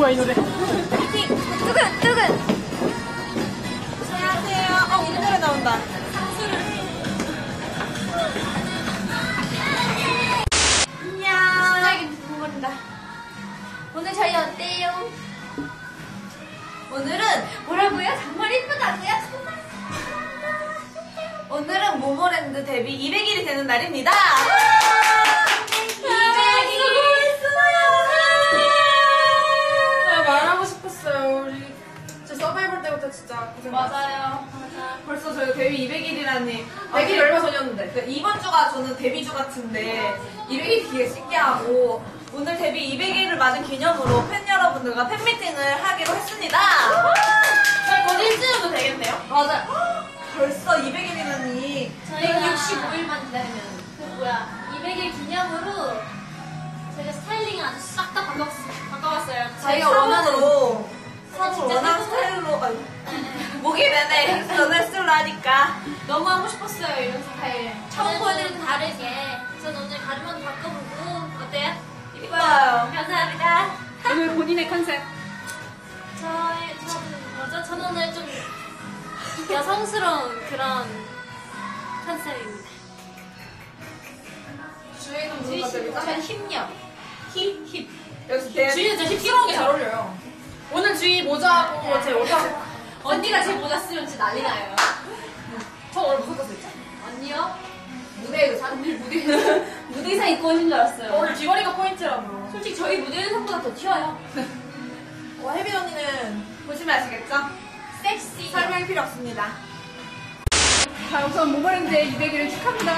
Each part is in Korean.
좋아 이 노래. 뜨근. 안녕하세요. 우리 노래 나온다. 안녕. 두근거린다. 오늘 저희 어때요? 오늘은 뭐라고요? 정말 이쁘다고요? 오늘은 모모랜드 데뷔 200일이 되는 날입니다. 200일 말하고 싶었어요. 우리 저 서바이벌 때부터 진짜 고생 맞아요. 벌써 저희 데뷔 200일이라니. 100일 얼마 전이었는데. 이번 주가 저는 데뷔주 같은데 200일이 되게 신기하고 오늘 데뷔 200일을 맞은 기념으로 팬 여러분들과 팬미팅을 하기로 했습니다. 저희 곧 1주년도 되겠네요. 맞아. 벌써 200일이라니. 저희가 65일만 기다리면 200일 기념으로 저희가 스타일링을 아주 싹 다 바꿔봤어요. 자기가 원하는 스타일로 목이 내내 저는 스타일로 하니까 너무 하고 싶었어요, 이런 스타일. 처음 보여드린 다르게. 저는 오늘 가르마도 바꿔보고 어때요? 이뻐요. 감사합니다. 오늘 본인의 컨셉. 저는 오늘 좀 여성스러운 그런 컨셉입니다. 주인은 무슨 컨셉이죠? 저는 힙력. 힙. 역시 주인은 진짜 힙스러운 게 잘 어울려요. 오늘 주인 모자하고 제 옷하고. 언니가 제 모자 쓰면 진짜 난리 나요. 저 오늘 무슨 컨셉 있죠? 언니요? 무대 의상? 무대 무대 의상 입고 오신 줄 알았어요. 오늘 귀걸이가 포인트라며. 솔직히 저희 무대 의상보다 더 튀어요. 혜비 언니는 보시면 아시겠죠? 섹시. 설명이 필요 없습니다. 자, 우선 모모랜드의 200일을 축하합니다.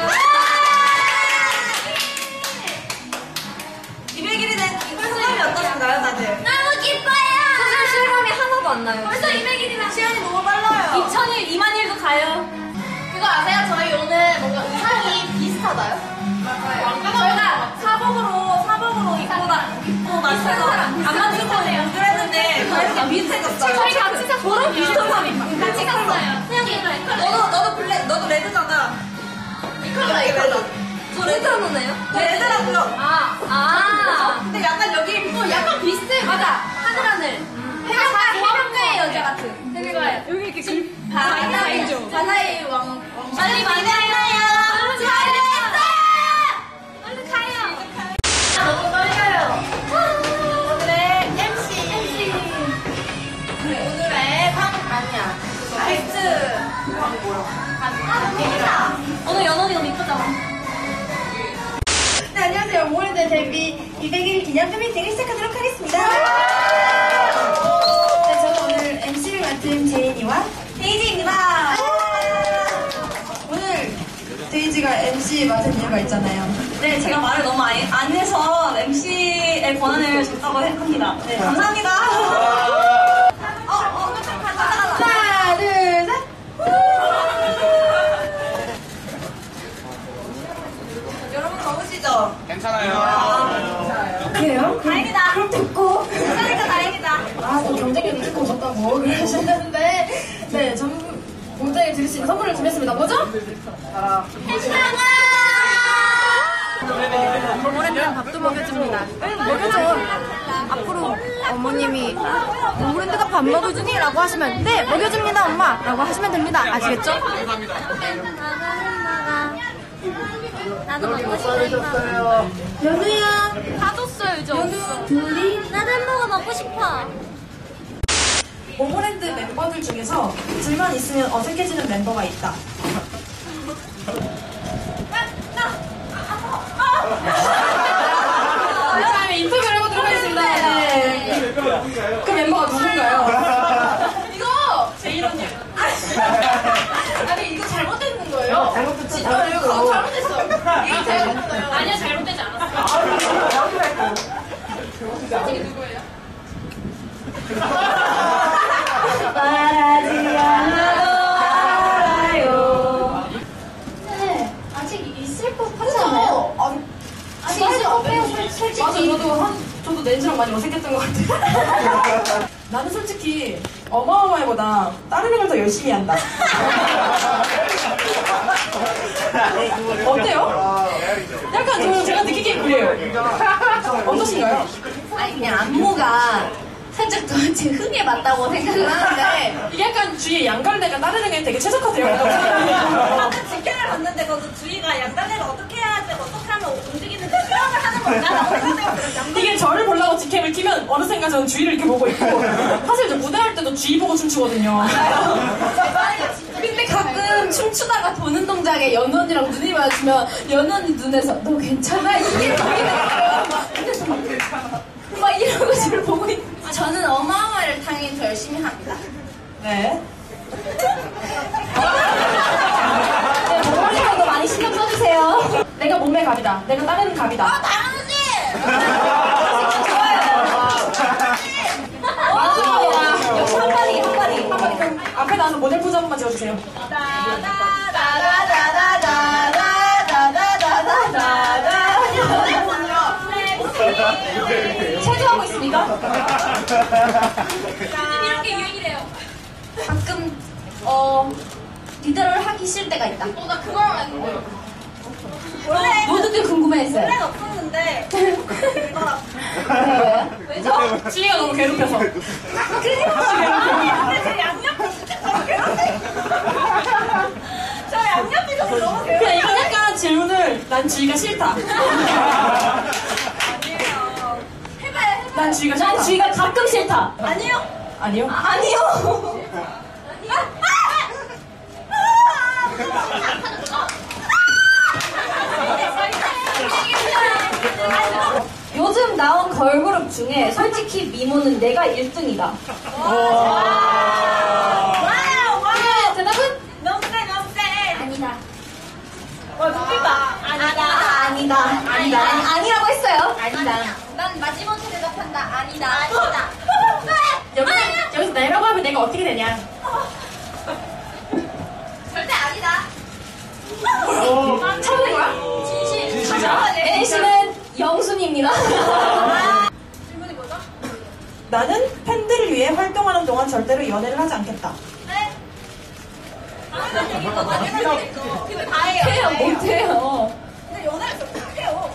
200일이 된 소감이 어떠신가요, 다들? 너무 기뻐요. 사실 실감이 하나도 안 나요. 벌써 200일이나. 시간이 너무 빨라요. 2000일, 2만일도 가요. 그거 아세요? 저희 오늘 뭔가 의상이 비슷하다요? 맞아요. 저희가 사복으로 입고 나서 안 맞추고 연주를 했는데 저희가 비슷해졌어요. 저희 같이 샀어요. 비슷한 같이 샀어요. 그냥 너도 레드잖아. 이 컬러. 저 레드 하나네요? 레드라고요. 근데 약간 여기 약간 비슷해. 맞아. 하늘하늘. 해변가의 여자 같은. 되게 좋아요. 여기 이렇게 바다의 왕. 빨리 만나요. 잘했어. 얼른 가요. 너무 떨려요. 오늘의 MC. 오늘의 게스트. 오늘 연원이 너무 이쁘잖아. 네, 안녕하세요. 모모랜드 데뷔 200일 기념 팬미팅을 시작하도록 하겠습니다. 네, 저는 오늘 MC를 맡은 제인이와 데이지입니다. 오늘 데이지가 MC 맡은 이유가 있잖아요. 네, 제가 말을 너무 안 해서 MC의 권한을 줬다고 합니다. 네, 감사합니다. 하나, 둘, 셋. 여러분 더우시죠? 괜찮아요. 그래요? 다행이다. 그럼 됐고. 그러니까 다행이다. 또 경쟁력이 조금 오셨다고 그러셨는데, 네, 전 모두에게 드릴 수 있는 선물을 준비했습니다. 뭐죠? 모모랜드는 밥도 먹여줍니다. 먹여줘. 앞으로 어머님이 모모랜드가 밥 먹여주니? 라고 하시면, 네, 먹여줍니다, 엄마. 라고 하시면 됩니다. 아시겠죠? 나도 먹고 싶어. 연우야. 다 줬어요, 이제. 연우, 둘이. 나도 햄버거 먹고 싶어. 모모랜드 멤버들 중에서 둘만 있으면 어색해지는 멤버가 있다. 다음에 인터뷰를 해보도록 하겠습니다. 네. 그 멤버가 누군가요? 이거! 제일 언니. 아니, 이거 잘못된 거예요. 잘못됐죠? 이거 잘못됐어요. 이거 잘못됐어요. 아니요, 잘못되지 않았어요. 이게 누구예요? 말하지 않아요. 네, 아직 있을 것 같지 않아요? 아직 있을 것 같아요, 솔직히. 맞아, 저도 낸지랑 많이 어색했던 것 같아요. 나는 솔직히 어마어마해보다 다른 걸 더 열심히 한다. 어때요? 약간 제가 느끼기엔 그래요. 어떠신가요? 아니 그냥 안무가 살짝 제 흥에 맞다고 생각을 하는데 이게 약간 주위에 양갈래가 따르는 게 되게 최적화되어 있다고 생각해요. 방금 직캠을 봤는데 거기서 주희가 양갈래를 어떻게 해야 돼, 어떻게 하면 움직이는지 수영을 하는 건가? 이게 저를 보려고 직캠을 키면 어느샌가 저는 주위를 이렇게 보고 있고 사실 저 무대할 때도 주위 보고 춤추거든요. 근데 가끔 춤추다가 보는 동작에 연우 언니랑 눈이 마주치면 연우 언니 눈에서 너 괜찮아? 이게 보이는 거예요. 막 이러고 저를 보고 있는 거예요. 저는 어마어마를 당연히 더 열심히 합니다. 네. 몸머리도 많이 신경 써주세요. 내가 몸의 갑이다. 내가 따르는 갑이다. 당연하지! 역시 한 마리. 그럼 앞에 나와서 모델 포즈 한 번만 지어주세요. 체조하고 있습니까? 이런 게 유행이래요. 가끔 리더를 하기 싫을 때가 있다. 나 그거랑 했는데. 원래 모두들 궁금해했어요. 원래는 없었는데 왜요? 주위가 너무 괴롭혀서. 근데 제 양옆이 진짜 너무 괴롭해. 저 양옆이 너무 괴롭해. 그냥 이건 약간 질문을 난 주위가 싫다. 아니에요. 해봐요. 난 주위가 싫다. 난 쥐가 가끔 싫다. 아니요. 아니요. 아니요. 요즘 나온 걸그룹 중에 솔직히 미모는 내가 1등이다. 와우. 대답은? 너무 세. 아니다. 와, 눈빛 봐. 아니다. 아니라고 했어요. 아니다. 난 마지못해 대답한다. 아니다. 여기서 내라고 하면 내가 어떻게 되냐. 절대 아니다. 찾는 거야? 진실. NC는 영순입니다. 질문이 뭐죠? 나는 팬들을 위해 활동하는 동안 절대로 연애를 하지 않겠다. 네. 근데 다 해요. 못해요. 근데 연애를 좀 해요.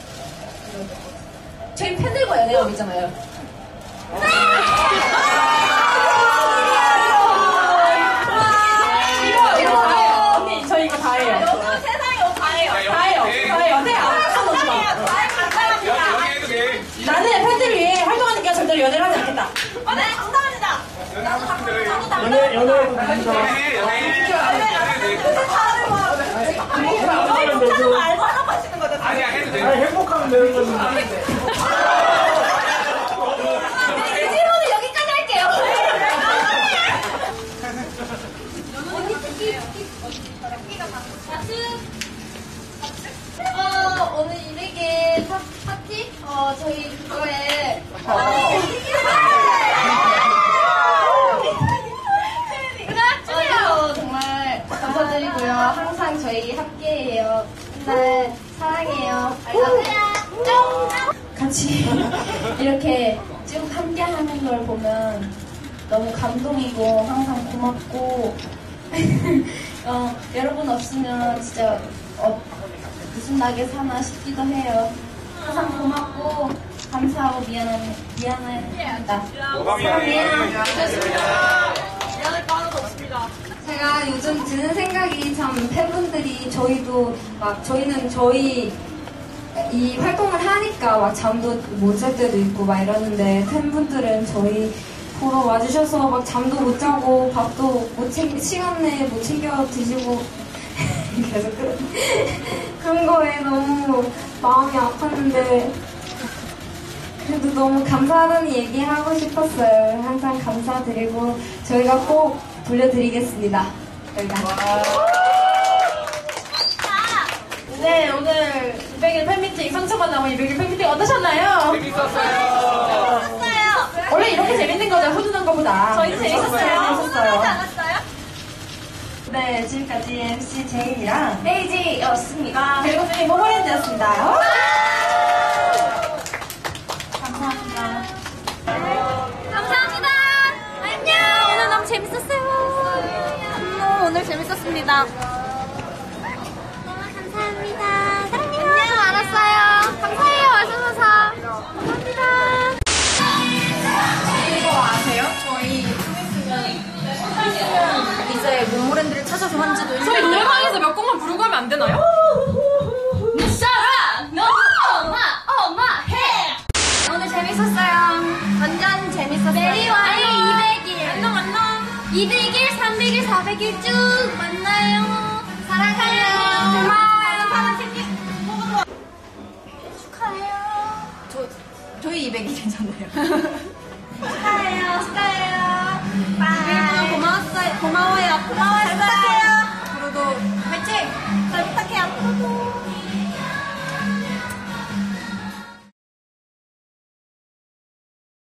저희 팬들과 연애하고 있잖아요. 이거 다 해요. 언니, 저 이거 다 해요. 요즘 세상에 다 해요. 다 해요. 네, 아무것도 없지 마. 감사합니다. 나는 팬들을 위해 활동하는 게 절대로 연애를 하지 않겠다. 네, 감사합니다. 나도 감사합니다. 연애해도 됩니다. 요새 다들 막 저희 못하는 거 알고 하라고 하시는 거죠? 아니, 행복하면 되는 건데. 이 질문은 여기까지 할게요. 오늘 이르게 파티? 저희 그거에 정말 감사드리고요. 항상 저희 함께해요. 맨날 사랑해요. 같이 이렇게 쭉 함께하는 걸 보면 너무 감동이고 항상 고맙고 여러분 없으면 진짜 무슨 낙에 사나 싶기도 해요. 항상 고맙고 감사하고 미안합니다. 사랑해요. 제가 요즘 드는 생각이 참 팬분들이 저희는 저희 이 활동을 하니까 막 잠도 못 잘 때도 있고 막 이러는데 팬분들은 저희 보러 와주셔서 막 잠도 못 자고 밥도 시간 내에 못 챙겨 드시고 계속 그런 거에 너무 마음이 아팠는데 그래도 너무 감사하다는 얘기 하고 싶었어요. 항상 감사드리고 저희가 꼭 돌려드리겠습니다. 네, 오늘 200일 팬미팅, 상처받는 200일 팬미팅 어떠셨나요? 재밌었어요. 원래 이렇게 재밌는 거죠, 훈훈한 거보다. 저희 재밌었어요. 재밌었어요. 않았어요? 네, 지금까지 MC 제인이랑 헤이지였습니다. 그리고 저희 모모랜드였습니다. 감사합니다. 안녕. 오늘 너무 재밌었어요. 오늘 재밌었습니다. 감사합니다. 사랑해요. 안녕. 알았어요. 감사해요. 와주셔서. 감사합니다. 그만지 놀려. 저희 노래방에서 몇 곡만 부르고 하면 안 되나요? 무셔라! 너 엄마 해! 오늘 재밌었어요. 완전 재밌었어요. 메리와의 200일. 안녕. 200일, 300일, 400일 쭉 만나요. 사랑해요. 고마워요. 사랑 챙겨. 축하해요. 저희 200일이잖아요. 축하해요. 축하해요.